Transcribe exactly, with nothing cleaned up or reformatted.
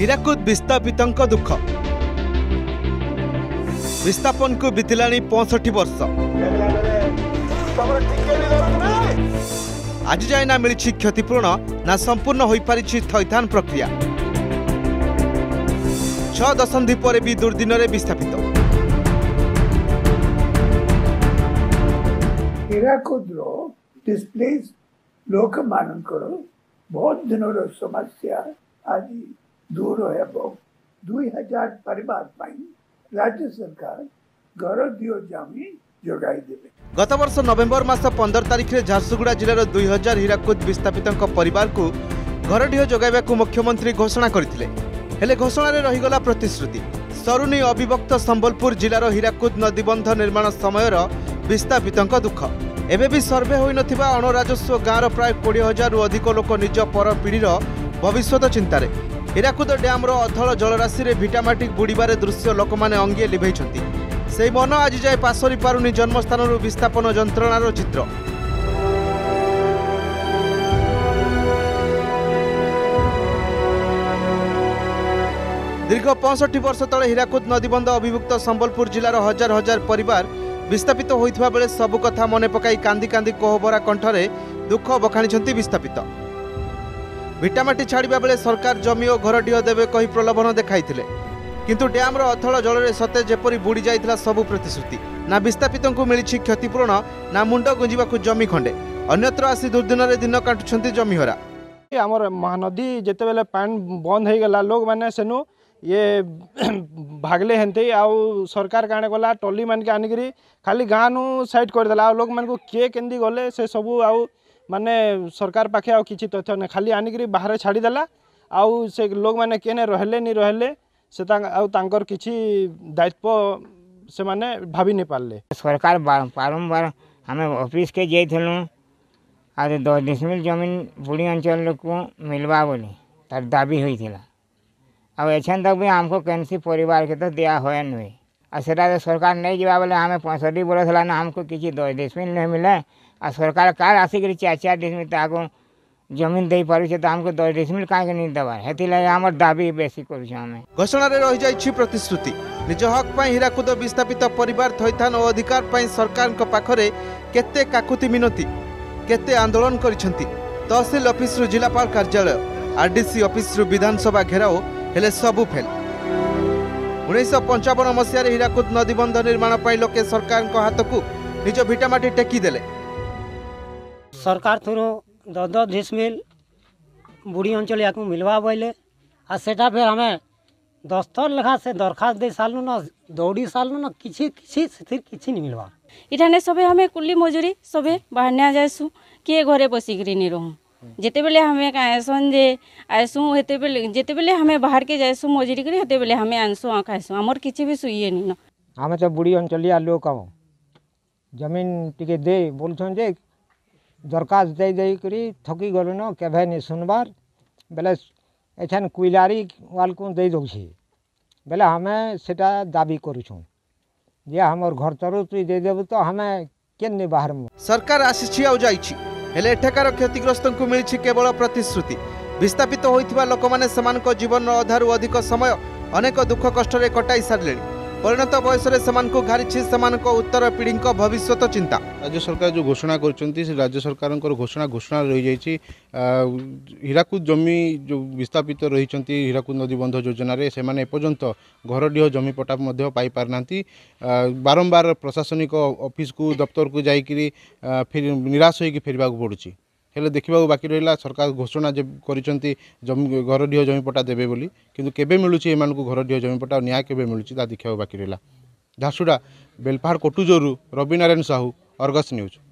हीराकुद विस्थापितों दुख विस्थापन को बीतलानी पैंसठ वर्ष आज जाए ना मिली क्षतिपूरण ना संपूर्ण हो पारी थैथान प्रक्रिया छ दशंधि पर भी दुर्दिन विस्थापित हीराकुद डिस्प्लेस लोक मानकर बहुत दिन समस्या आज दूर हो दुई हजार परिवार राज्य सरकार घर दियो जमी जोगाई देवे। गत वर्ष नवेम्बर मास पंद्रह तारिख में झारसुगुड़ा जिलार दुई हजार हीराकुद विस्थापितों परिवार को घर ढिओ जोगाइबा को मुख्यमंत्री घोषणा करथिले। हेले घोषणा रे रहीगला प्रतिश्रुति सरुनी अविभक्त संबलपुर जिलार हीराकुद नदीबंध निर्माण समयर विस्थापितों दुख एबे भी सर्वे होई नथिबा अणराजस्व गाँव प्राय कोड़े हजार अधिक लोक निज पर पीढ़ीर भविष्यत चिंतार हीराकुद डैम अथल जलराशि में भिटामाटिक बुड़बार दृश्य लोक मैंने अंगे लिभे से मन आज जाए पासरी पारुनी जन्मस्थान विस्थापन जंत्रणार चित्र। दीर्घ पैंसठ वर्ष तले हीराकुद नदीबंध अभिभुक्त संबलपुर जिलार हजार हजार परिवार विस्थापित होइथिबा बेले सबु कथा मने पकाई कांदी कांदी कोहबरा कंठरे दुख बखाणी विस्थापित भिटामाटी छाड़ा बेले सरकार जमी और घर ढिओ देवे कही प्रलोभन देखाई किंतु डैम अथल जल सते जेपरी बुड़ी जाइथिला सबु प्रतिश्रुति ना विस्थापितों को मिली क्षतिपूरण ना मुंड गुंजिबा जमी खंडे अन्यत्र आसी दुर्दिन दिन काटुछंती जमीहरा। आमर महानदी जिते बेले पानी बंद हो गला लोग मैंने सेनु ये भागले हेंते आउ सरकार काणे गला टली मान के आनिकरी खाली गाँ नु साइड करदेला आ लोग मान को किए केंदी गले से सबू आउ माने सरकार पाखे आउ किछि तथ्य नै खाली आनिकरी बाहर छाड़ीदेला आउ से लोग मैंने केने रहले नी रहले से आउ तांकर किछि दायित्व से माने भाभी नहीं पारले। सरकार बारंबार हमें ऑफिस के जाइथिलु आर दस डिसमिल जमीन बुढ़ी अंचल को मिलवा बोली तार दाबी होइथिला अब एछन तक भी हमको कैंसी परिवार के तो दिया हुए नुए आ सेटा सरकार नहीं जीवा बोले हमें पैंसठ बरस है ना हमको किसी दस डिसमिल नहीं मिले आ सरकार कार आसिक चार चार डिसमिल ताको जमीन दे पारे तो हमको दस डिसमिल कहीं नहीं दबा है हमार दाबी बेसी करें घोषणा रही जाइछि प्रतिश्रुति निज हक पाई हीराकुद विस्थापित परिवार थैथान और अधिकार पाई सरकार पाखरे केते काकुति मिनती केते आंदोलन करिसेंती तहसील ऑफिस रु जिलापाल कार्यालय आरडीसी ऑफिस रु विधानसभा घेराव हेले सबु फेल। उन्नीस पंचावन मसीह हीराकुद नदीबंध निर्माण पाई लोके सरकार हाथ को निज भिटामाटी टेकी देले सरकार थ्रू दस दस डिसमिल बुढ़ी अंचल या मिलवा बोले आ सेटा फिर हमें दस्तर लेखा से दरखास्त दे सालू ना दौड़ी सालू ना किसी किसी से किसी नहीं मिलवा इठाने सबे हमें कुली मजूरी सबे बाहर नहीं जायसु किए घरे बसिकी नहीं रहूँ जिते बेले हमें आएसन जे आएसु हेते बेले जिते बेले हमें बाहर के जायसु मजूरी करी हेते बेले हमें आनसु आ खाइसु हमर किछि भी सुइए नहीं न हमें तो बुढ़ी अंचलिया लोग कहो जमीन टिके दे बोलछन जे दरखास्त दे दे करी थकी गलु न केभे नहीं सुनबार बेले एछन कुइलारी वाल को दे दउछि बेले हमें सेटा दाबी करूछु जे हमर घर तरु तु दे देबु तो हमें केन बाहर में सरकार आसीछि आ जाइछि हेले एठाकार क्षतिग्रस्त को मिली केवल प्रतिश्रुति विस्थापित होइथिबा लोक माने समानक जीवन अधारु अधिक समय अनेक दुख कष्ट रे कटाई सारले परिणत बयस से घारिछि समानक उत्तर पीढ़ी भविष्यत चिंता। राज्य सरकार जो घोषणा कर राज्य सरकार घोषणा घोषणा रही जाइए हीराकुद जमी जो विस्थापित रही हीराकुद नदीबंध योजना रे से माने एपर्यंत घर ढिओ जमी पट्टा पाई पारना बारंबार प्रशासनिक ऑफिस को दफ्तर को जाइकरी फिर निराश होकर फेरवा पड़ुछि हेले देखा बाकी रहा सरकार घोषणा जब करिसेंती जमी घर ढिओ जमी पट्टा देवे बोली किंतु केबे मिलुछि एमान को घर ढिओ जमी पट्टा न्याय केबे मिलुछि ता देखा बाकी रहा। झारसुगुड़ा बेलपाहाड़ कोटुजोरू रवि नारायण साहू अर्गस न्यूज।